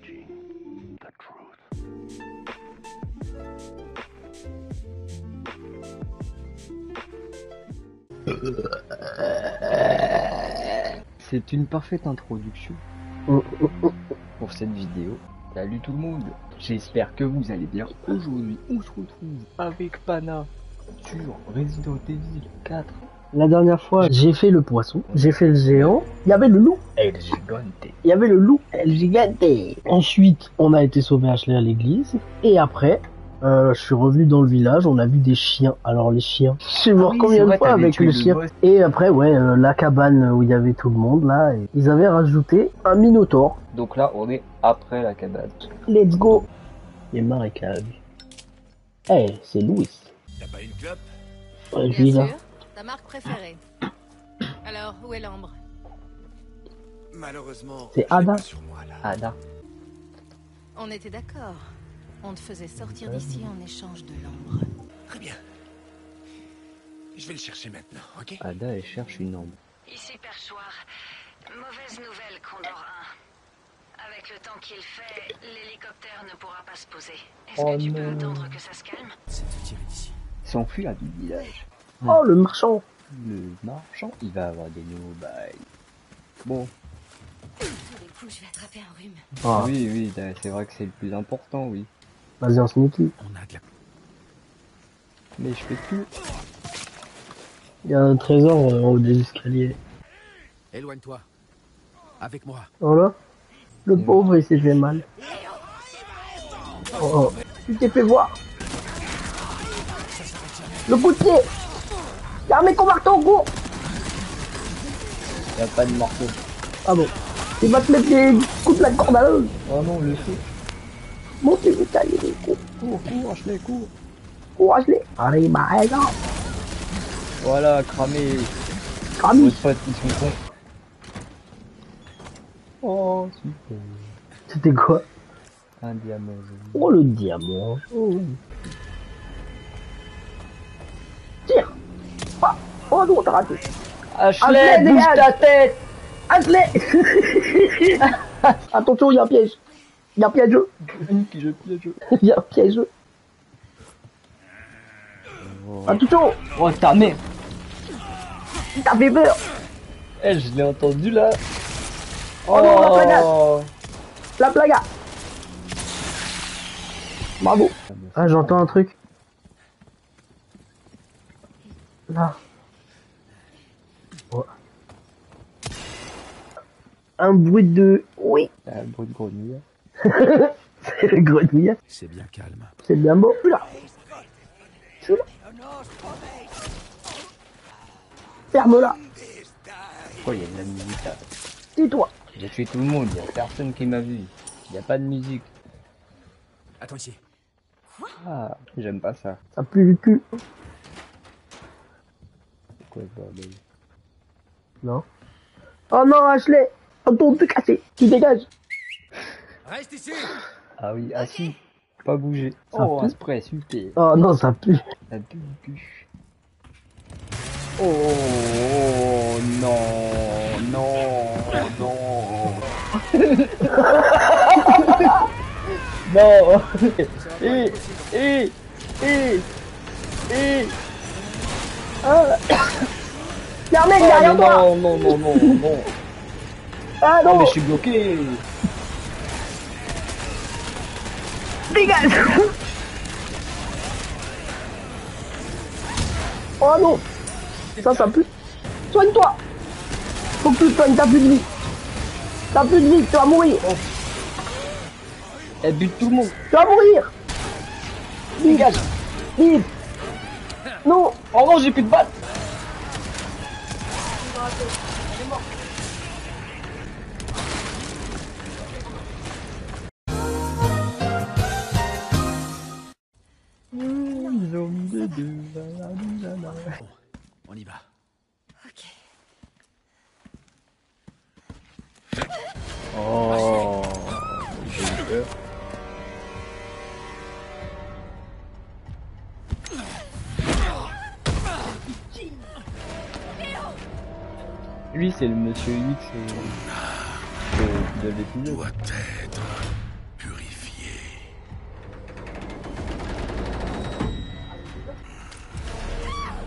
C'est une parfaite introduction pour cette vidéo. Salut tout le monde, j'espère que vous allez bien. Aujourd'hui, on se retrouve avec Pana sur Resident Evil 4. La dernière fois, j'ai fait le poisson, j'ai fait le géant, il y avait le loup. El Gigante. Il y avait le loup, El Gigante. Ensuite, on a été sauvé Ashley à l'église. Et après, je suis revenu dans le village, on a vu des chiens. Alors les chiens, je suis mort combien de fois avec les chiens. Et après, ouais, la cabane où il y avait tout le monde là, et ils avaient rajouté un minotaure. Donc là, on est après la cabane. Let's go. Les marécages. Eh, c'est Louis. T'as pas une clope? Ouais, lui là. Ta marque préférée. Alors, où est l'ambre? Malheureusement, C'est je l'ai Ada. pas sur moi, là. Ada. On était d'accord. On te faisait sortir d'ici en échange de l'ambre. Très bien. Je vais le chercher maintenant, ok? Ada, elle cherche une ombre. Ici Perchoir. Mauvaise nouvelle, Condor 1. Avec le temps qu'il fait, l'hélicoptère ne pourra pas se poser. Est-ce que tu peux attendre que ça se calme? C'est de tirer d'ici. S'enfuit à du village. Oh, le marchand. Le marchand, il va avoir des nouveaux bails. Bon. Tous les coups, je vais attraper un rhume. Ah, Oui, oui, c'est vrai que c'est le plus important, oui. vas-y, en sneaky. On a de la... Mais je fais plus. Il y a un trésor en haut des escaliers. Éloigne-toi. Avec moi. Voilà. Le pauvre, il s'est fait mal. Oh, oh. Tu t'es fait voir. Le coup de pied. Y'a un mec au marteau, gros. Y a pas de marteau. Ah bon. Il va te mettre des coups de la corde à l'œil. Oh non, le feu. Montez les tailles, les coups. Cours, Ashley, cours. Courage-les. Allez, bah, regarde. Voilà, cramé. Rami. Vos potes, ils sont cons. Oh, super. C'était quoi? Un diamant jaune. Oh, le diamant. Oh. Tire. Ah. Oh non, t'as raté. Ashley, bouge dégage. ta tête. Ashley. Attention, il y a un piège. Il y a un piège. Qui je piège. Il y a un piège. Attention. Oh, ta mère. T'as fait peur. Eh, je l'ai entendu là. Oh non, la plagade. La plaga. Bravo. Ah, j'entends un truc. Là. Oh. Un bruit de... Oui. Un bruit de grenouille. C'est le grenouille. C'est bien calme. C'est bien beau. Là. Je suis là. Ferme-la. Pourquoi il y a de la musique là? Tais-toi. J'ai tué tout le monde, il y a personne qui m'a vu. Il y a pas de musique. Attends ici. Ah, j'aime pas ça. Ça pue le cul. C'est quoi ce bordel? Non. Oh non, Ashley. Attends, te casser. Tu dégages. Reste ici. Ah oui, assis. Pas bouger. Ça Oh, pue. un spray, super. Oh non, ça pue. Ça pue le cul. Oh non, non, non. Non. Ah. Y'a un mec Oh, derrière toi. non, non, non, non, non. Ah Non, non. mais je suis bloqué. Dégage. Oh non. Ça pue. Soigne-toi. Faut que tu te soignes, t'as plus de vie. T'as plus de vie, tu vas mourir. Elle bute tout le monde. Tu vas mourir. Dégage. Vite. Non. Oh non, j'ai plus de balles. On y va. Ok. Oh, j'ai eu peur. Lui, c'est le monsieur X de l'épisode. Doit être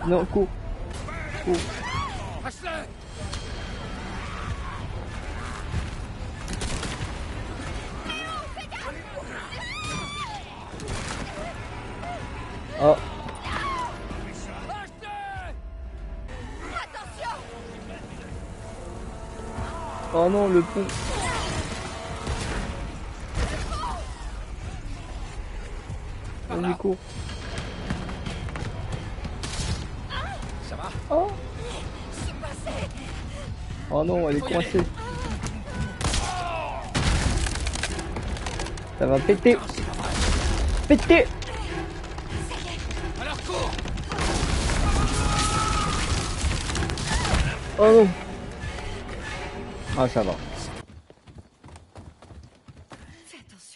Non, cours. Cours. Oh. Oh non, le pont. Vas-y, cours. Ça va? Oh. Oh non, elle est coincée. Ça va péter. Péter. Alors cours! Oh non. Ah, ça va. Fais attention.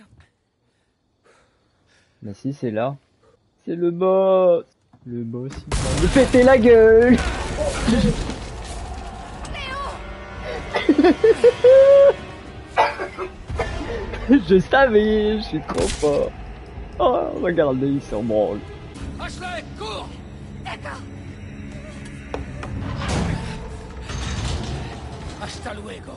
Mais si, c'est là. C'est le boss. Le boss, il va me péter la gueule. Je savais, je suis trop fort. Oh, regardez, il s'en branle. Ashley, cours! D'accord. Hasta luego.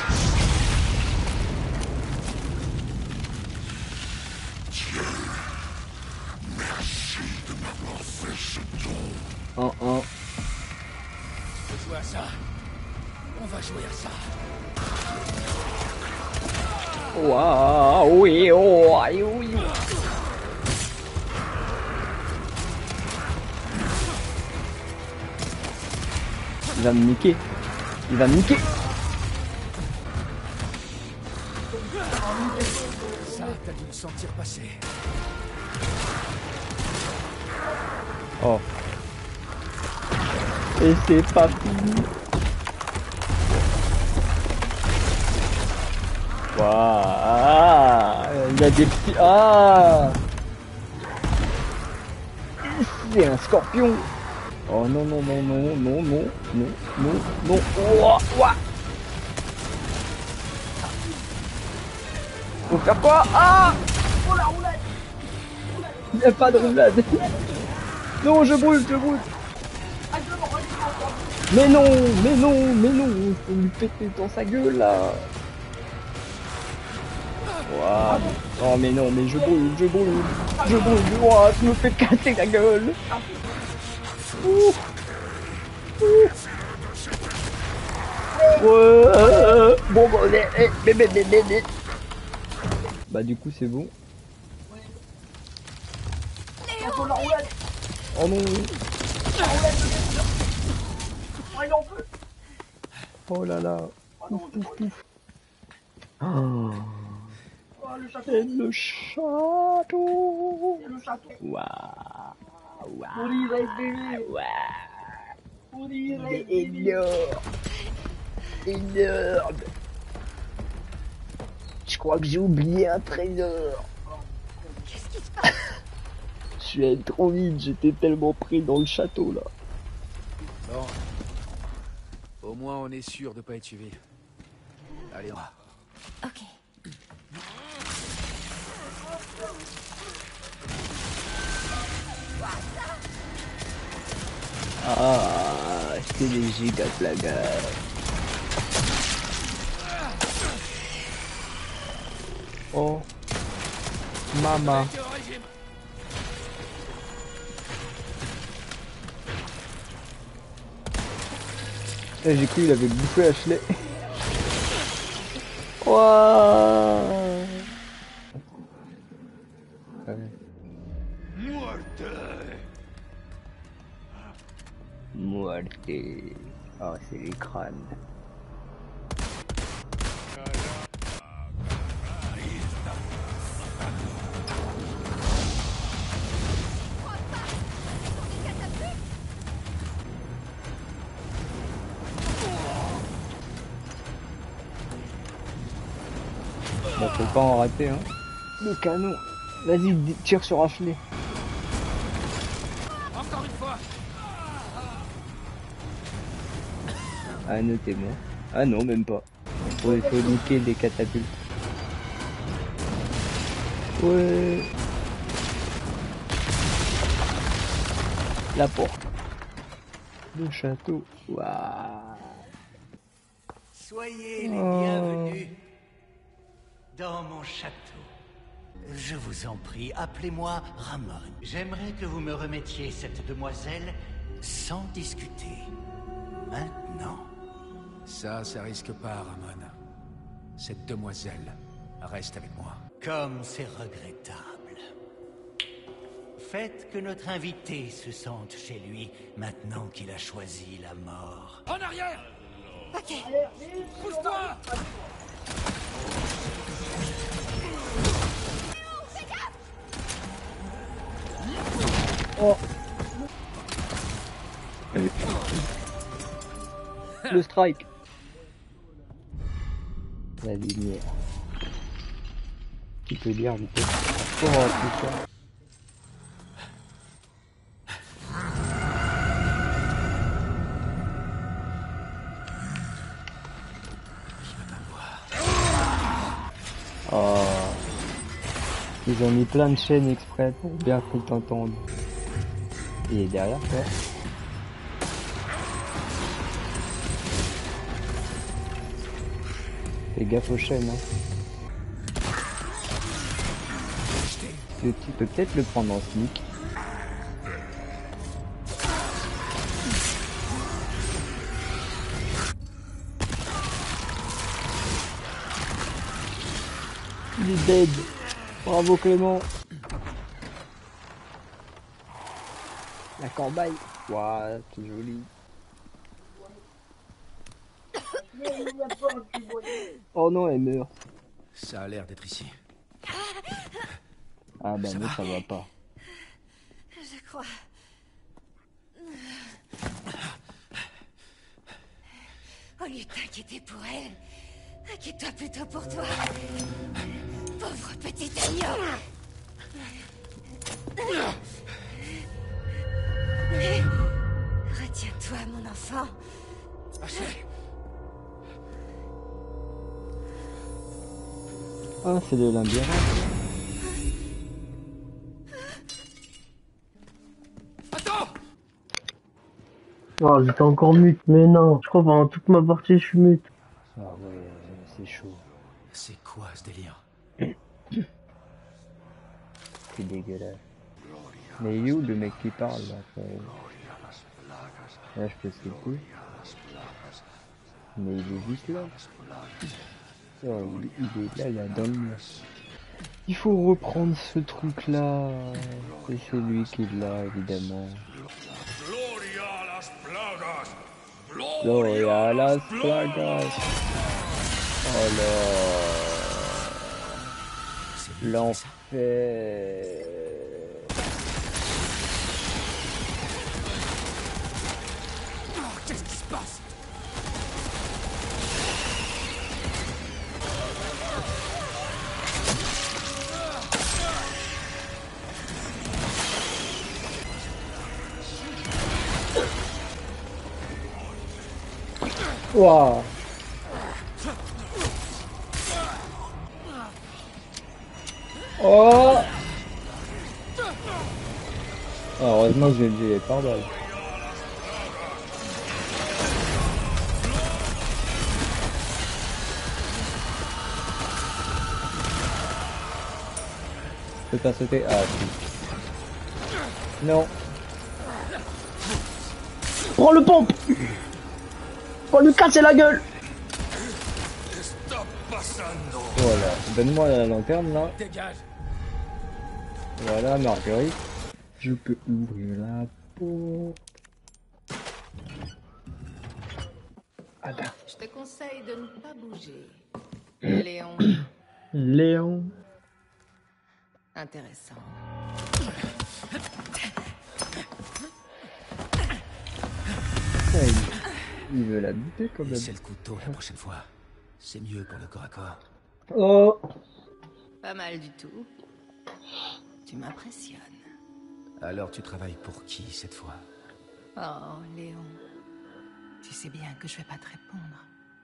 Oh, oh. On va jouer à ça. On va jouer à ça. Waouh, oui, oh, aïe, oui. Il va me niquer. Il va me niquer. Ça, t'as dû le sentir passer. Oh. Et c'est pas fini. Waouh. Il y a des petits... Ah. C'est un scorpion. Oh non, non, non, non, non, non, non, non, non. Ouah, ouah. Faut faire quoi? Ah! Oh la roulade! Il n'y a pas de roulade. Non, je brûle, je brûle. Mais non, mais non, mais non. Faut lui péter dans sa gueule là. Waouh. Oh mais non, mais je brûle, je brûle. Je brûle. Ouah, tu me fais casser la gueule. Ouh. Ouh. Ouais. Bon, bon, bah du coup c'est bon. Oh non. Oh là là. Pouf, pouf, pouf. Oh. Et le château. Waouh. Waouh. Il est énorme. Énorme. Je crois que j'ai oublié un trésor. Qu'est-ce qui se passe? Je suis allé trop vite, j'étais tellement pris dans le château là. Bon. Au moins, on est sûr de pas être suivi. Allez, on va. Ok. Ah, c'est des gigas blagueurs. Oh, maman. J'ai cru qu'il avait bouffé Ashley. Waouh. Muerte. Oh, c'est les crânes. Bon, faut pas en rater, hein. Le canon. Vas-y, tire sur Ashley. Encore une fois. Ah, notez-moi. Ah non, même pas. Il faut niquer les catapultes. Ouais. La porte. Le château. Waouh. Soyez les bienvenus dans mon château. Je vous en prie, appelez-moi Ramon. J'aimerais que vous me remettiez cette demoiselle sans discuter. Maintenant. Ça risque pas, Ramon. Cette demoiselle reste avec moi. Comme c'est regrettable. Faites que notre invité se sente chez lui maintenant qu'il a choisi la mort. En arrière! Ok. Pousse-toi! Oh. Le strike. La lumière. Tu peux lire vite. Oh putain. Oh. Ils ont mis plein de chaînes exprès pour bien que t'entendes. Il est derrière toi. Fais gaffe aux chaînes, hein. Tu peux peut-être le prendre en sneak. Il est dead. Bravo Clément. La corbeille. Waouh, c'est joli. Oh non, elle meurt. Ça a l'air d'être ici. Ah bah non, ça va pas. Je crois. Au lieu de t'inquiéter pour elle, inquiète-toi plutôt pour toi. Pauvre petit agneau. Retiens-toi, mon enfant. Ah, c'est de l'Indien. Attends! Oh, j'étais encore mute, mais non. Je crois pendant toute ma partie, je suis mute. Ah ouais, c'est chaud. C'est quoi ce délire? C'est dégueulasse. Mais il est où le mec qui parle là? Là, je peux sauter. Mais il est juste là. Oh, il est là, dans le mur. Il faut reprendre ce truc là. Et c'est lui qui l'a, évidemment. Gloria a las plagas. Oh là. L'enfer. Qu'est-ce qui se passe? Waouh. Oh. Heureusement que j'ai dit les pare-balles. Je peux pas sauter. Ah si. Non. Prends le pompe. Pour lui casser la gueule. Voilà. Donne-moi la lanterne là. Dégage! Voilà, Marguerite. Je peux ouvrir la porte. Attends. Je te conseille de ne pas bouger. Léon. Léon. Intéressant. Ah, il veut la buter quand même. C'est le couteau la prochaine fois. C'est mieux pour le corps à corps. Oh. Pas mal du tout. Tu m'impressionnes. Alors tu travailles pour qui cette fois? Oh, Léon. Tu sais bien que je vais pas te répondre.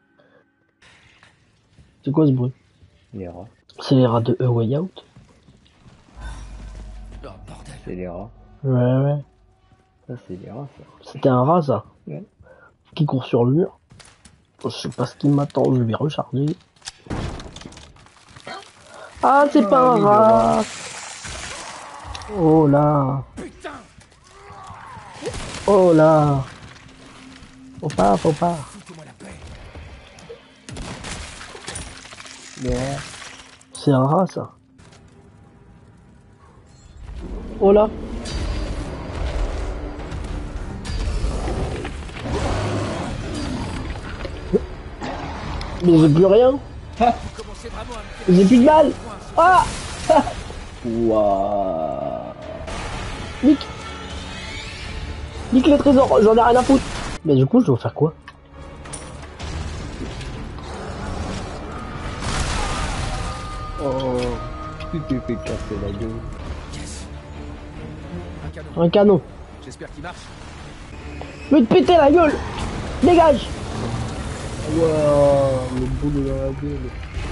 C'est quoi ce bruit? Les rats. C'est les rats de A Way Out? Oh bordel! C'est les rats. Ouais, ouais. Ça, c'est des rats, ça. C'était un rat, ça. Ouais. Qui court sur le mur. Je sais pas ce qui m'attend, je vais recharger. Ah, c'est pas un rat. Oh là. Oh là. Faut pas. Ouais. C'est un rat, ça. Oh là. Mais j'ai plus rien. J'ai plus de balles. Ah. Waouh. Nique les trésors, j'en ai rien à foutre. Mais du coup, je dois faire quoi? Oh, tu t'es fait casser la gueule. Yes. Un canon. J'espère qu'il marche. Mais te péter la gueule. Dégage. Waouh, le boulot dans la gueule.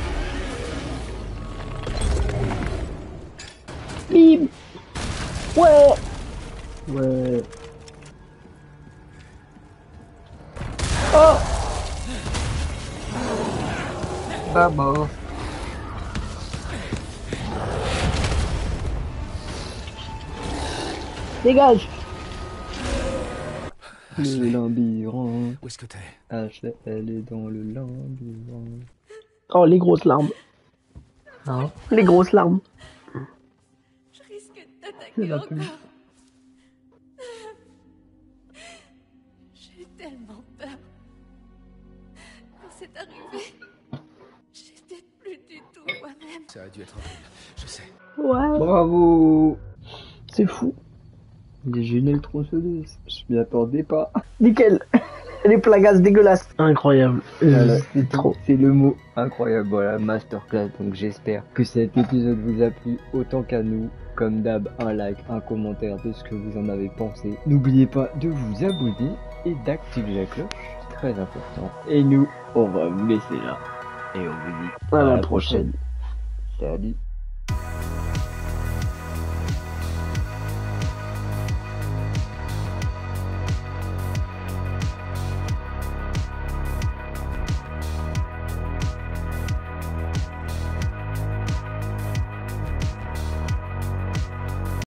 Bim. Ouais. Oh. Vamos. Dégage. Le labyrinthe. Où est-ce que t'es? Ashley, elle est dans le labyrinthe. Oh, les grosses larmes. Non. Les grosses larmes. Je risque de C'est t'attaquer la encore. pluie. J'ai tellement peur. Quand c'est arrivé, j'étais plus du tout moi-même. Ça a dû être horrible, je sais. Ouais. Bravo. C'est fou. J'ai une tronçonneuse. Je m'y attendais pas. Nickel. Les plagasses dégueulasses. Incroyable. Voilà, C'est trop. C'est le mot incroyable. Voilà, masterclass. Donc j'espère que cet épisode vous a plu autant qu'à nous. Comme d'hab, un like, un commentaire de ce que vous en avez pensé. N'oubliez pas de vous abonner et d'activer la cloche. C'est très important. Et nous, on va vous laisser là. Et on vous dit À la prochaine. Salut.